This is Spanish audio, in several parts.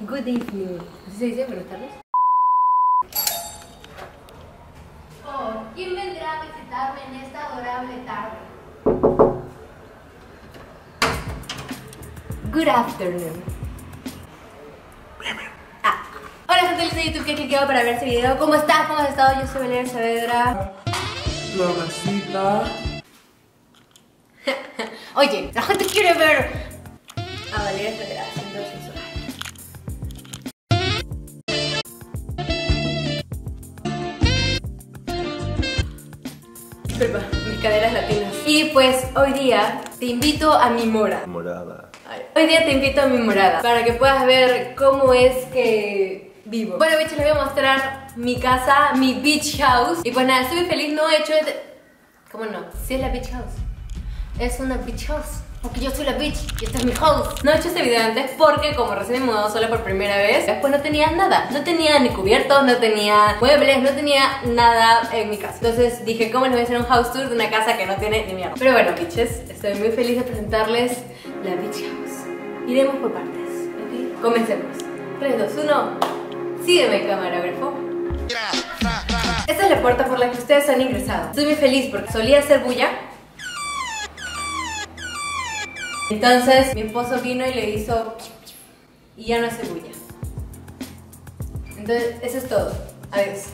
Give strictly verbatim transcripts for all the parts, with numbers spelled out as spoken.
Good evening. ¿Así se dice? Buenas tardes. Oh, ¿quién vendrá a visitarme en esta adorable tarde? Good afternoon. Ah. Hola gente de YouTube que he clicado para ver este video. ¿Cómo estás? ¿Cómo has estado? Yo soy Valeria Saavedra. Mamacita. Oye, la gente quiere ver a Valeria Saavedra haciendo sensual. Disculpa, mis caderas latinas. Y pues hoy día te invito a mi mora. Morada. Ay, hoy día te invito a mi morada para que puedas ver cómo es que vivo. Bueno, bichos, les voy a mostrar mi casa, mi beach house. Y pues nada, estoy feliz, no he hecho... ¿Cómo no? Sí es la beach house. Es una beach house. Porque yo soy la bitch y esta es mi house. No he hecho este video antes porque como recién me he mudado sola por primera vez, después no tenía nada. No tenía ni cubiertos, no tenía muebles, no tenía nada en mi casa. Entonces dije, ¿cómo les voy a hacer un house tour de una casa que no tiene ni mierda? Pero bueno, bitches, estoy muy feliz de presentarles la beach house. Iremos por partes, ¿ok? Comencemos. tres, dos, uno. Sígueme, camarógrafo. Esta es la puerta por la que ustedes han ingresado. Estoy muy feliz porque solía hacer bulla. Entonces mi esposo vino y le hizo y ya no hace bulla. Entonces eso es todo. Adiós.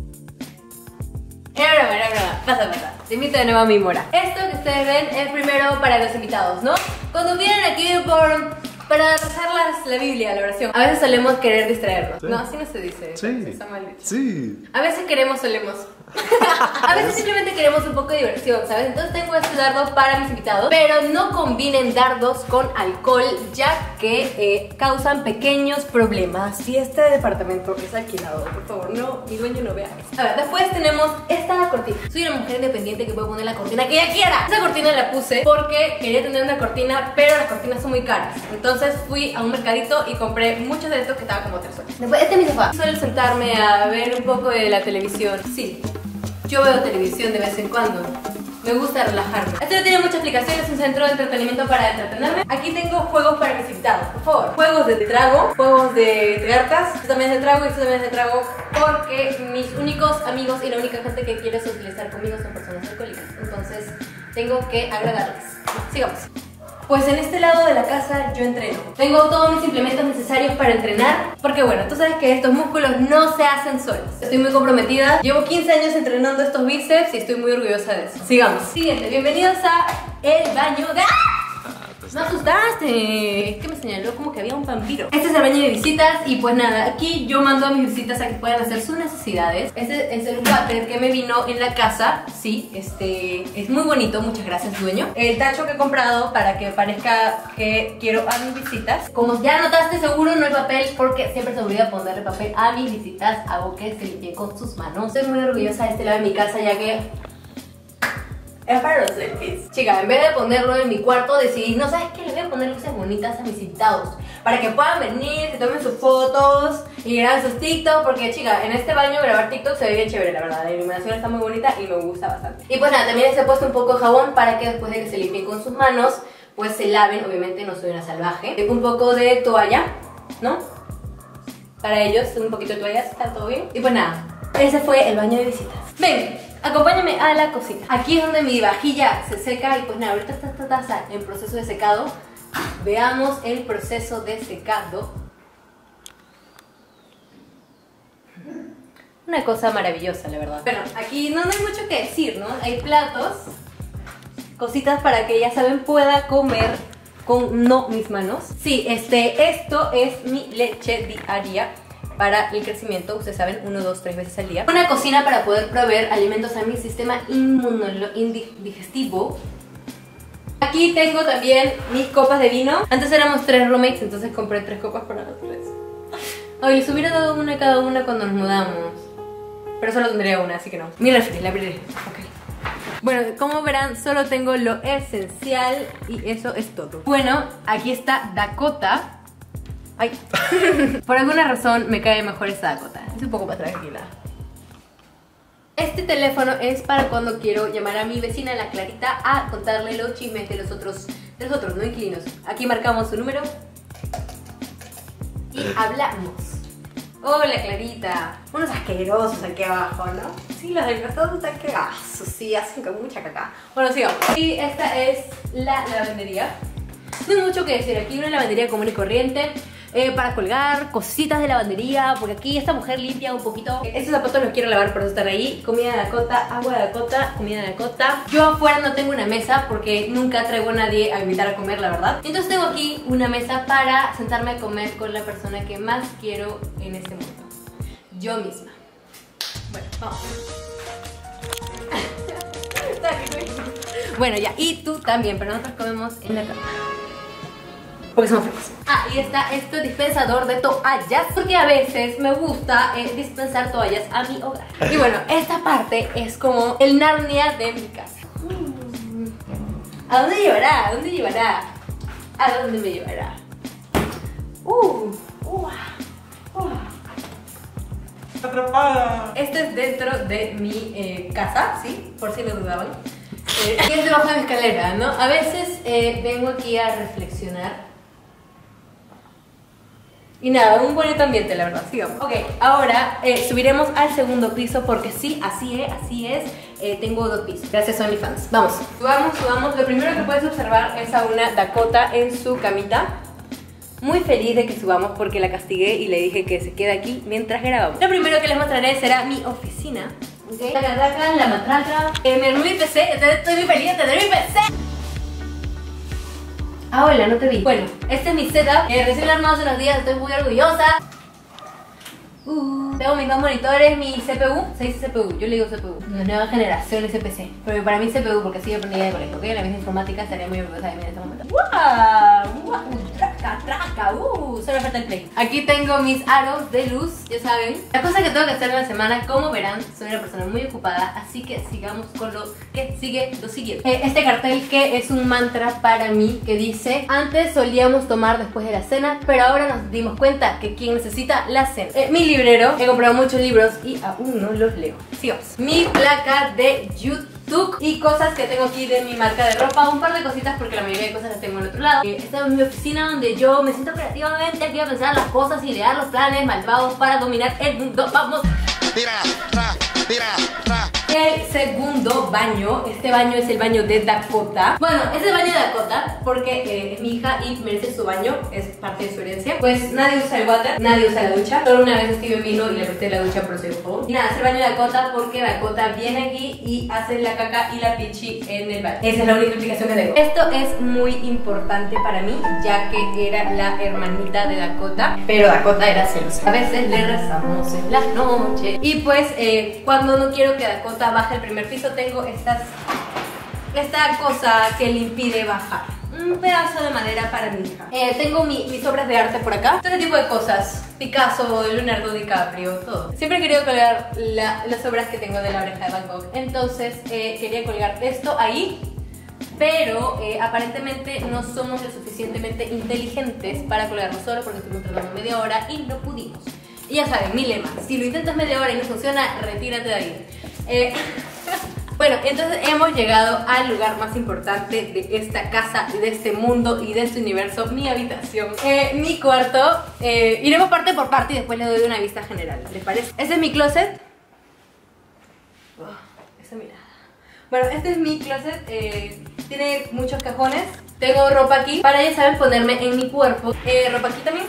Era broma, era broma. Pasa, pasa. Te invito de nuevo a mi mora. Esto que ustedes ven es primero para los invitados, ¿no? Cuando vienen aquí por... para rezar las, la Biblia, la oración. A veces solemos querer distraernos. Sí. No, así no se dice. Sí. Está mal dicho. Sí. A veces queremos, solemos. A veces simplemente queremos un poco de diversión, ¿sabes? Entonces tengo estos dardos para mis invitados. Pero no combinen dardos con alcohol, ya que eh, causan pequeños problemas. Si este departamento es alquilado, por favor, no, mi dueño no vea esto. A ver, después tenemos esta cortina. Soy una mujer independiente que puede poner la cortina que ella quiera. Esta cortina la puse porque quería tener una cortina, pero las cortinas son muy caras. Entonces fui a un mercadito y compré muchos de estos que estaban como tres soles. Después, este es mi sofá. Suelo sentarme a ver un poco de la televisión. Sí. Yo veo televisión de vez en cuando. Me gusta relajarme. Esto no tiene mucha explicación, es un centro de entretenimiento para entretenerme. Aquí tengo juegos para mis invitados, por favor. Juegos de trago, juegos de cartas. Esto también es de trago y esto también es de trago porque mis únicos amigos y la única gente que quiere socializar conmigo son personas alcohólicas. Entonces tengo que agradarles. Sigamos. Pues en este lado de la casa yo entreno. Tengo todos mis implementos necesarios para entrenar. Porque bueno, tú sabes que estos músculos no se hacen solos. Estoy muy comprometida. Llevo quince años entrenando estos bíceps y estoy muy orgullosa de eso. Sigamos. Siguiente, bienvenidos a el baño de... ¡Ah! Me asustaste. Es que me señaló como que había un vampiro. Este es el baño de visitas y pues nada, aquí yo mando a mis visitas a que puedan hacer sus necesidades. Este es el water que me vino en la casa. Sí, este es muy bonito, muchas gracias dueño. El tacho que he comprado para que parezca que quiero a mis visitas. Como ya notaste seguro no hay papel porque siempre se me olvida ponerle papel a mis visitas. Hago que se limpien con sus manos. Estoy muy orgullosa de este lado de mi casa ya que... es para los selfies. Chica, en vez de ponerlo en mi cuarto, decidí, no, ¿sabes qué? Le voy a poner luces bonitas a mis invitados para que puedan venir, se tomen sus fotos y graben sus TikTok. Porque, chica, en este baño grabar TikTok se ve bien chévere, la verdad. La iluminación está muy bonita y me gusta bastante. Y pues nada, también les he puesto un poco de jabón para que después de que se limpien con sus manos, pues se laven. Obviamente no soy una salvaje. Tengo un poco de toalla, ¿no? Para ellos, un poquito de toalla, está todo bien. Y pues nada, ese fue el baño de visitas. Ven. Acompáñame a la cocina. Aquí es donde mi vajilla se seca y pues nada, ahorita está esta taza en proceso de secado. Veamos el proceso de secado. Una cosa maravillosa, la verdad. Bueno, aquí no, no hay mucho que decir, ¿no? Hay platos, cositas para que ya saben pueda comer con no mis manos. Sí, este, esto es mi leche diaria para el crecimiento, ustedes saben, uno, dos, tres veces al día. Una cocina para poder proveer alimentos a mi sistema inmunológico. Aquí tengo también mis copas de vino. Antes éramos tres roommates, entonces compré tres copas para los tres. Ay, les hubiera dado una a cada una cuando nos mudamos, pero solo tendría una, así que no. Mi refri, la abriré. Ok. Bueno, como verán, solo tengo lo esencial y eso es todo. Bueno, aquí está Dakota. Ay, por alguna razón me cae mejor esta Dakota. Es un poco más tranquila. Este teléfono es para cuando quiero llamar a mi vecina, la Clarita, a contarle los chismes de los otros, de los otros, no inquilinos. Aquí marcamos su número. y hablamos. Hola Clarita. Unos asquerosos aquí abajo, ¿no? Sí, los del costado están cagazos, sí, hacen con mucha caca. Bueno, sigamos. Y esta es la lavandería. No hay mucho que decir, aquí una lavandería común y corriente. Eh, para colgar cositas de lavandería, porque aquí esta mujer limpia un poquito. Estos zapatos los quiero lavar, por eso están ahí. Comida de Dakota, agua de Dakota, comida de Dakota. Yo afuera no tengo una mesa porque nunca traigo a nadie a invitar a comer, la verdad. Entonces tengo aquí una mesa para sentarme a comer con la persona que más quiero en este mundo. Yo misma. Bueno, vamos. Bueno, ya, y tú también, pero nosotros comemos en la cama. Porque somos flojos. Ah, y está este dispensador de toallas, porque a veces me gusta eh, dispensar toallas a mi hogar. Y bueno, esta parte es como el Narnia de mi casa. ¿A dónde llevará? ¿A dónde llevará? ¿A dónde me llevará? Uh, uh, uh. Atrapada. Este es dentro de mi eh, casa, ¿sí? Por si lo dudaban. Eh, aquí es debajo de mi escalera, ¿no? A veces eh, vengo aquí a reflexionar. Y nada, un bonito ambiente, la verdad, sigamos. Ok, ahora eh, subiremos al segundo piso porque sí, así es, así es. Eh, tengo dos pisos, gracias a OnlyFans. Vamos, subamos, subamos. Lo primero que puedes observar es a una Dakota en su camita. Muy feliz de que subamos porque la castigué y le dije que se quede aquí mientras grabamos. Lo primero que les mostraré será mi oficina. Ok, taca, taca, la matraca. Eh, me armé mi P C, estoy muy feliz de tener mi P C. Ah, hola, no te vi. Bueno, este es mi setup. Eh, recién armado hace unos días, estoy muy orgullosa. Uh, tengo mis dos monitores, mi C P U. Se dice C P U, yo le digo C P U. La nueva generación ese P C. Pero para mí C P U porque así yo aprendí de colegio. Ok, la misma informática estaría muy orgullosa de mí en este momento. ¡Wow! ¡Wow! ¡Traca, traca! ¡Uh! Solo me falta el play. Aquí tengo mis aros de luz, ya saben. La cosa que tengo que hacer en la semana, como verán, soy una persona muy ocupada. Así que sigamos con lo que sigue lo siguiente. Eh, este cartel que es un mantra para mí que dice: antes solíamos tomar después de la cena, pero ahora nos dimos cuenta que quien necesita la cena. Eh, mi librero, he comprado muchos libros y aún no los leo. Sigamos. Mi placa de YouTube y cosas que tengo aquí de mi marca de ropa, un par de cositas porque la mayoría de cosas las tengo en otro lado. eh, Esta es mi oficina donde yo me siento creativamente aquí a pensar las cosas, idear los planes malvados para dominar el mundo. ¡Vamos! Tira, tra, tira, tra. El segundo baño, este baño es el baño de Dakota. Bueno, es el baño de Dakota porque eh, es mi hija y merece su baño, es parte de su herencia. Pues nadie usa el water, nadie usa la ducha. Solo una vez Steven vino y le presté la ducha por ser joven. Y nada, es el baño de Dakota porque Dakota viene aquí y hace la caca y la pichi en el baño. Esa es la única explicación que tengo. Esto es muy importante para mí, ya que era la hermanita de Dakota, pero Dakota era celosa. A veces le rezamos en las noches. Y pues eh, cuando no quiero que Dakota baje el primer piso, tengo estas esta cosa que le impide bajar. Un pedazo de madera para mi hija. Eh, tengo mi, mis obras de arte por acá. Todo este tipo de cosas. Picasso, Leonardo DiCaprio, todo. Siempre he querido colgar la, las obras que tengo de la oreja de Van Gogh. Entonces eh, quería colgar esto ahí. Pero eh, aparentemente no somos lo suficientemente inteligentes para colgarlo solo porque estuvimos tratando media hora y no pudimos. Y ya saben, mi lema: si lo intentas media hora y no funciona, retírate de ahí. Eh, bueno, entonces hemos llegado al lugar más importante de esta casa, de este mundo y de este universo, mi habitación, eh, mi cuarto. eh, Iremos parte por parte y después les doy una vista general, ¿les parece? Este es mi closet. Oh, esa mirada. Bueno, este es mi closet, eh, tiene muchos cajones. Tengo ropa aquí para, ya saben, ponerme en mi cuerpo. eh, Ropa aquí también.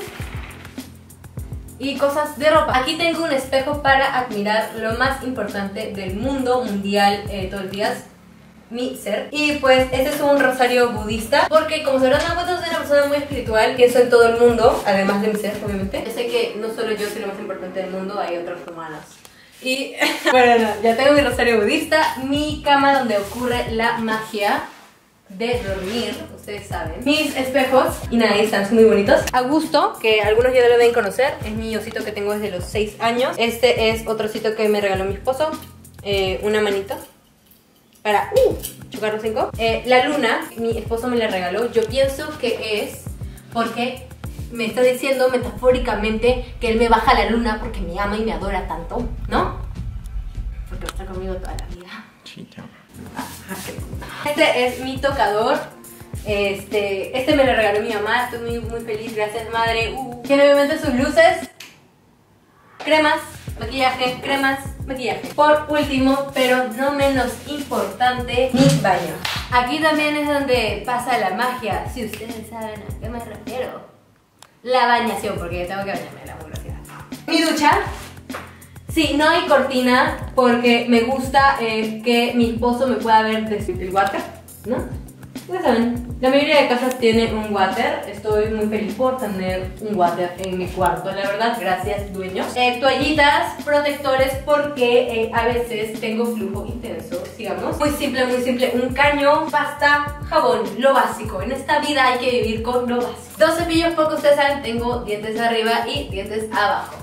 Y cosas de ropa. Aquí tengo un espejo para admirar lo más importante del mundo mundial, eh, todos los días, mi ser. Y pues este es un rosario budista, porque como se habrán dado cuenta, soy una persona muy espiritual, pienso en todo el mundo, además de mi ser, obviamente. Yo sé que no solo yo soy lo más importante del mundo, hay otros humanos. Y bueno, no, ya tengo mi rosario budista, mi cama donde ocurre la magia de dormir, ustedes saben. Mis espejos, y nada, están muy bonitos. Augusto, que algunos ya lo deben conocer, es mi osito que tengo desde los seis años. Este es otro osito que me regaló mi esposo. eh, Una manito para uh, chocar los cinco. eh, La luna, mi esposo me la regaló. Yo pienso que es porque me está diciendo metafóricamente que él me baja la luna porque me ama y me adora tanto, ¿no? Porque va a estar conmigo toda la vida. Sí, ya. Este es mi tocador. Este, este me lo regaló mi mamá. Estoy muy, muy feliz. Gracias, madre. Uh. Tiene obviamente sus luces, cremas, maquillaje, cremas, maquillaje. Por último, pero no menos importante, mi baño. Aquí también es donde pasa la magia, si ustedes saben a qué me refiero. La bañación, porque tengo que bañarme, la velocidad. Mi ducha. Sí, no hay cortina porque me gusta eh, que mi esposo me pueda ver desde el water, ¿no? Ya saben, la mayoría de casas tiene un water. Estoy muy feliz por tener un water en mi cuarto, la verdad, gracias dueños. eh, Toallitas, protectores porque eh, a veces tengo flujo intenso, sigamos. Muy simple, muy simple, un caño, pasta, jabón, lo básico. En esta vida hay que vivir con lo básico. Dos cepillos porque ustedes saben, tengo dientes arriba y dientes abajo.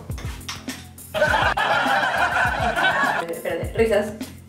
Espérate, risas.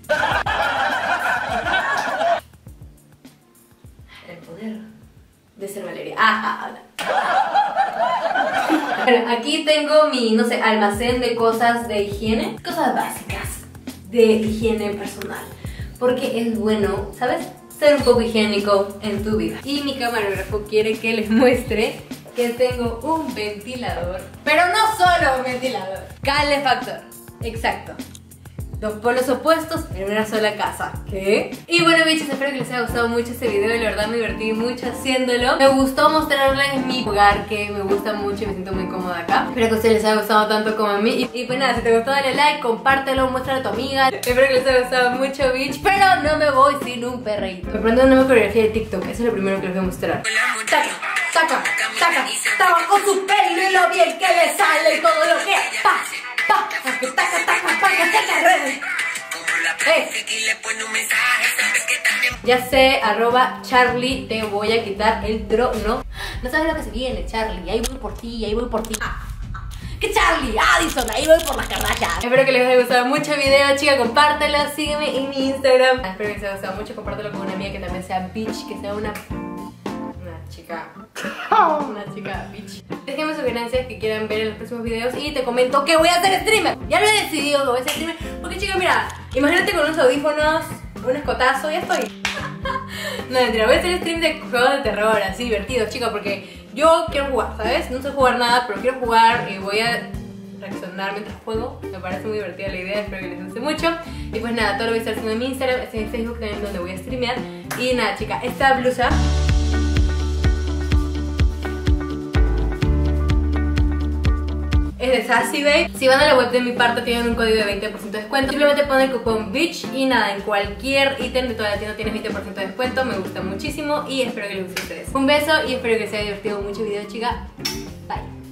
El poder de ser Valeria. Ah, ah, ah. Bueno, aquí tengo mi, no sé, almacén de cosas de higiene. Cosas básicas de higiene personal. Porque es bueno, ¿sabes? Ser un poco higiénico en tu vida. Y mi camarógrafo quiere que les muestre que tengo un ventilador. Pero no solo un ventilador. Calefactor. Exacto. Dos polos opuestos en una sola casa. ¿Qué? Y bueno, bichos, espero que les haya gustado mucho este video. Y la verdad me divertí mucho haciéndolo. Me gustó mostrarles mi hogar, que me gusta mucho y me siento muy cómoda acá. Espero que a ustedes les haya gustado tanto como a mí. Y, y pues nada, si te gustó dale like, compártelo, muéstralo a tu amiga. Espero que les haya gustado mucho, bitch. Pero no me voy sin un perrito. Me aprendí una nueva coreografía de TikTok. Eso es lo primero que les voy a mostrar. Taca, taca, taca. Taca con su pelo y lo bien que le sale y todo lo que pa. Pa, taca, taca, taca, taca, taca, eh. Ya sé, arroba Charlie, te voy a quitar el trono. No sabes lo que se viene, Charlie. Ahí voy por ti, ahí voy por ti. ¿Qué Charlie? Addison, ahí voy por las Kardashian. Espero que les haya gustado mucho el video, chica. Compártelo, sígueme en mi Instagram. Espero que les haya gustado mucho. Compártelo con una amiga que también sea bitch, que sea una... Una chica... Una chica bitch. Déjenme sugerencias que quieran ver en los próximos videos y te comento que voy a hacer streamer. Ya lo he decidido que voy a hacer streamer. Porque chica, mira, imagínate con unos audífonos, un escotazo, ya estoy. No, mentira, voy a hacer stream de juegos de terror, así divertidos, chicos, porque yo quiero jugar, ¿sabes? No sé jugar nada, pero quiero jugar y voy a reaccionar mientras juego. Me parece muy divertida la idea, espero que les guste mucho. Y pues nada, todo lo voy a estar haciendo en mi Instagram, este en mi Facebook también, donde voy a streamear. Y nada, chica, esta blusa es de Sassy Babe. Si van a la web de mi parte tienen un código de veinte por ciento de descuento. Simplemente ponen el cupón bitch y nada, en cualquier ítem de toda la tienda tienes veinte por ciento de descuento. Me gusta muchísimo y espero que les guste a ustedes. Un beso y espero que les haya divertido mucho el video, chica. Bye.